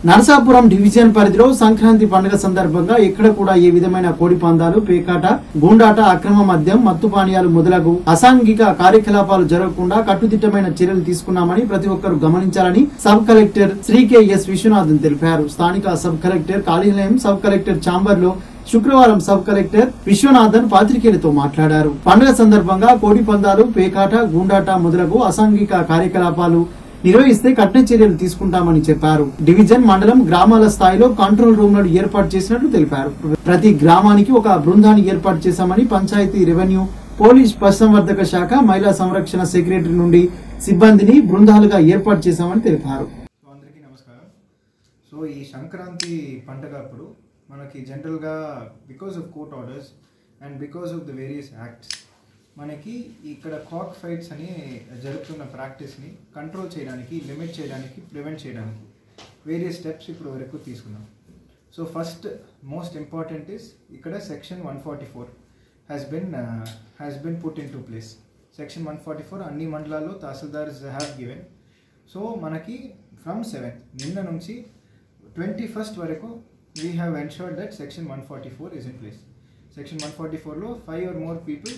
Narasapuram division పరిధిలో సంక్రాంతి పండుగ సందర్భంగా ఎక్కడ కూడా ఏ విధమైన కోడి పందాలు, పేకాట, గూండాట, అక్రమ మద్యం, మత్తు పానీయాలు మొదలగు అసాంఘిక కార్యకలాపాలు జరగకుండా కట్టుదిట్టమైన చర్యలు తీసుకున్నామని ప్రతి ఒక్కరూ గమనించాలని sub collector Shri K S. Viswanathan తెలిపారు. స్థానిక సబ్ కలెక్టర్ కార్యాలయం సబ్ కలెక్టర్ ఛాంబర్ లో శుక్రవారం సబ్ కలెక్టర్ విశ్వనాథన్ పాత్రికేయులతో మాట్లాడారు. పండుగ సందర్భంగా కోడి పందాలు, పేకాట, గూండాట మొదలగు అసాంఘిక కార్యకలాపాలు నిర్వహిస్తే కఠిన చర్యలు తీసుకుంటామని చెప్పారు. డివిజన్, మండలం, గ్రామాల స్థాయిలో కంట్రోల్ రూమ్లను ఏర్పాటు చేసినట్లు తెలిపారు. ప్రతి గ్రామానికి ఒక బృందాన్ని ఏర్పాటు చేశామని పంచాయతీ, రెవెన్యూ, పోలీస్, పశుసంవర్ధక శాఖ, మహిళా సంరక్షణ సెక్రటరీ నుండి సిబ్బందిని బృందాలుగా ఏర్పాటు చేశామని తెలిపారు. అందరికీ నమస్కారం. సో ఈ సంక్రాంతి పండుగ అప్పుడు మనకి జనరల్గా because of court orders and because of the various acts మనకి ఇక్కడ కాక్ ఫైట్స్ అని జరుగుతున్న ప్రాక్టీస్ని కంట్రోల్ చేయడానికి, లిమిట్ చేయడానికి, ప్రివెంట్ చేయడానికి వేరియస్ స్టెప్స్ ఇప్పుడు వరకు తీసుకున్నాం. So first most important is ఇక్కడ section 144 has been put into place. Section 144 అన్ని మండలాల్లో తహసీల్దార్స్ హ్యావ్ గివెన్. సో మనకి ఫ్రమ్ 7 నిన్న నుంచి 21st వరకు we have ensured that section 144 is in place. Section 144లో 5 or more people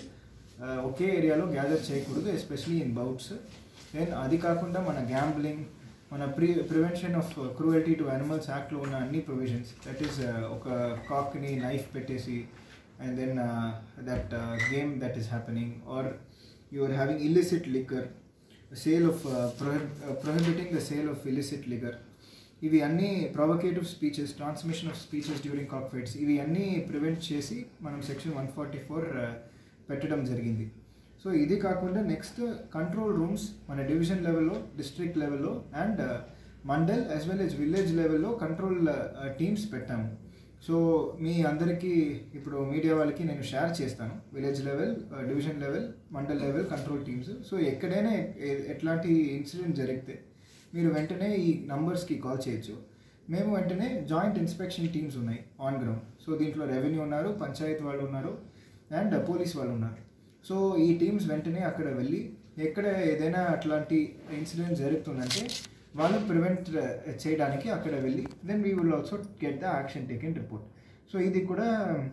ఒకే ఏరియాలో గ్యాదర్ చేయకూడదు, ఎస్పెషలీ ఇన్ బౌట్స్. దెన్ అది కాకుండా మన గ్యాంబ్లింగ్, మన prevention of cruelty to animals యాక్ట్లో ఉన్న అన్ని ప్రొవిజన్స్, దట్ ఈస్ ఒక కాక్ని నైఫ్ పెట్టేసి and then that game that is happening or you are having illicit liquor, sale of prohibiting the sale of illicit liquor, ఇవి అన్నీ provocative speeches, transmission of speeches during cock fights, ఇవి అన్నీ prevent చేసి మనం section 144 పెట్టడం జరిగింది. So ఇది కాకుండా నెక్స్ట్ కంట్రోల్ రూమ్స్ మన డివిజన్ లెవెల్లో, డిస్ట్రిక్ట్ లెవెల్లో and mandal as well as village లెవెల్లో కంట్రోల్ టీమ్స్ పెట్టాము. సో మీ అందరికీ ఇప్పుడు మీడియా వాళ్ళకి నేను షేర్ చేస్తాను village level, division level, mandal level control teams. So ఎక్కడైనా ఎట్లాంటి ఇన్సిడెంట్ జరిగితే మీరు వెంటనే ఈ నంబర్స్కి కాల్ చేయొచ్చు. మేము వెంటనే జాయింట్ ఇన్స్పెక్షన్ టీమ్స్ ఉన్నాయి ఆన్ గ్రౌండ్. సో దీంట్లో రెవెన్యూ ఉన్నారు, పంచాయతీ వాళ్ళు ఉన్నారు అండ్ పోలీస్ వాళ్ళు ఉన్నారు. సో ఈ టీమ్స్ వెంటనే అక్కడ వెళ్ళి ఎక్కడ ఏదైనా అట్లాంటి ఇన్సిడెంట్ జరుగుతుందంటే వాళ్ళు ప్రివెంట్ చేయడానికి అక్కడ వెళ్ళి then we will also get the action taken report. So ఇది కూడా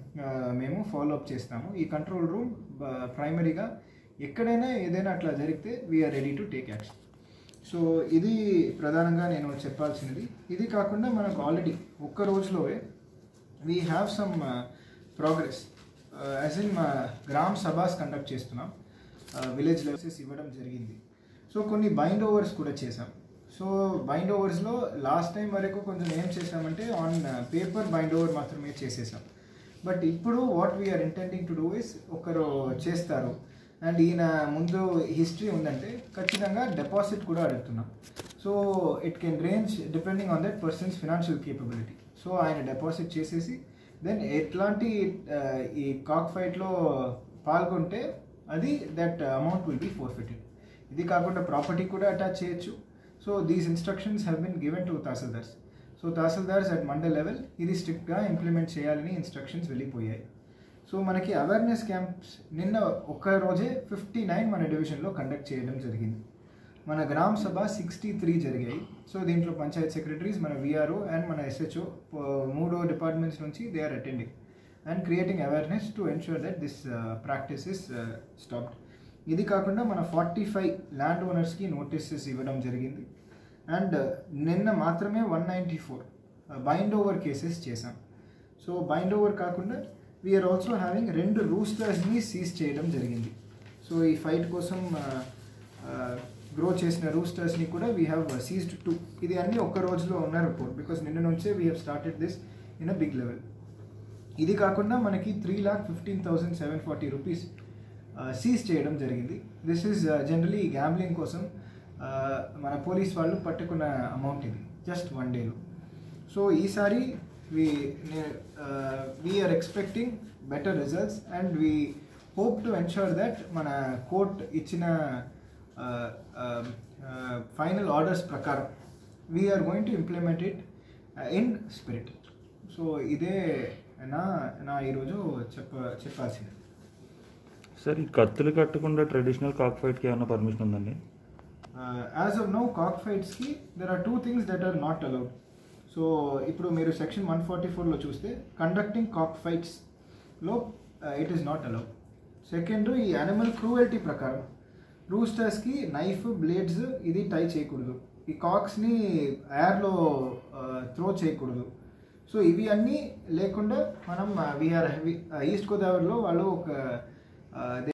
మేము ఫాలో అప్ చేస్తాము. ఈ కంట్రోల్ రూమ్ ప్రైమరీగా ఎక్కడైనా ఏదైనా అట్లా జరిగితే we are ready to take action. So ఇది ప్రధానంగా నేను చెప్పాల్సినది. ఇది కాకుండా మనకు ఆల్రెడీ ఒక్క రోజులోనే we have some progress. As in gram sabhas conduct చేస్తున్నాం, విలేజ్ లెవెల్స్ ఇవ్వడం జరిగింది. సో కొన్ని బైండ్ ఓవర్స్ కూడా చేసాం. సో బైండ్ ఓవర్స్లో లాస్ట్ టైం వరకు కొంచెం ఏం చేసామంటే ఆన్ పేపర్ బైండ్ ఓవర్ మాత్రమే చేసేసాం. బట్ ఇప్పుడు what we are intending to do is ఒకరు చేస్తారు అండ్ ఈయన ముందు హిస్టరీ ఉందంటే ఖచ్చితంగా డిపాజిట్ కూడా అడుగుతున్నాం. So it can range depending on that person's financial capability. So ఆయన డిపాజిట్ చేసేసి దెన్ ఎట్లాంటి ఈ కాక్ ఫైట్లో పాల్గొంటే అది that amount will be forfeited. ఇది కాకుండా ప్రాపర్టీ కూడా అటాచ్ చేయొచ్చు. So these instructions have been given to tahsildars. So tahsildars at mandal level ఇది స్ట్రిక్ట్గా ఇంప్లిమెంట్ చేయాలని ఇన్స్ట్రక్షన్స్ వెళ్ళిపోయాయి. సో మనకి అవేర్నెస్ క్యాంప్స్ నిన్న ఒక్క రోజే 59 మన డివిజన్లో కండక్ట్ చేయడం జరిగింది. మన గ్రామ సభ 63 జరిగాయి. సో దీంట్లో పంచాయత్ సెక్రటరీస్, మన విఆర్ఓ అండ్ మన ఎస్హెచ్ఓ 3 డిపార్ట్మెంట్స్ నుంచి they are attending and creating awareness to ensure that this practice is stopped. ఇది కాకుండా మన 45 ల్యాండ్ ఓనర్స్కి నోటీసెస్ ఇవ్వడం జరిగింది అండ్ నిన్న మాత్రమే 194 బైండ్ ఓవర్ కేసెస్ చేశాం. సో బైండ్ ఓవర్ కాకుండా వీఆర్ ఆల్సో హ్యావింగ్ 2 రూస్టర్స్ని సీజ్ చేయడం జరిగింది. సో ఈ ఫైట్ కోసం గ్రో చేసిన రూస్టర్స్ని కూడా వీ హ్యావ్ సీజ్డ్ 2. ఇది అన్నీ ఒక్క రోజులో ఉన్న రిపోర్ట్ బికాస్ నిన్న నుంచే we have started this in a big level. ఇది కాకుండా మనకి 3,15,740 రూపీస్ సీజ్ చేయడం జరిగింది. దిస్ ఈజ్ జనరలీ గ్యాంబ్లింగ్ కోసం మన పోలీస్ వాళ్ళు పట్టుకున్న అమౌంట్ ఇది జస్ట్ 1 డేలో. సో ఈసారి we are expecting better results and we hope to ensure that మన కోర్ట్ ఇచ్చిన ఫైనల్ ఆర్డర్స్ ప్రకారం we are going to implement it in spirit. So ఇదే నా ఈరోజు చెప్పాల్సింది. సార్ ఈ కత్తులు కట్టకుండా ట్రెడిషనల్ కాక్ ఫైట్కి ఏమైనా పర్మిషన్ ఉందండి? As of now, cockfights ki there are two things that are not allowed. So ఇప్పుడు మీరు సెక్షన్ 144లో చూస్తే కండక్టింగ్ కాక్ ఫైట్స్లో it is not allowed. Second, ఈ యానిమల్ క్రూయల్టీ ప్రకారం రూస్టర్స్కి నైఫ్, బ్లేడ్స్ ఇది టై చేయకూడదు, ఈ కాక్స్ని ఎయిర్లో త్రో చేయకూడదు. సో ఇవి అన్నీ లేకుండా మనం వీఆర్ ఈస్ట్ గోదావరిలో వాళ్ళు ఒక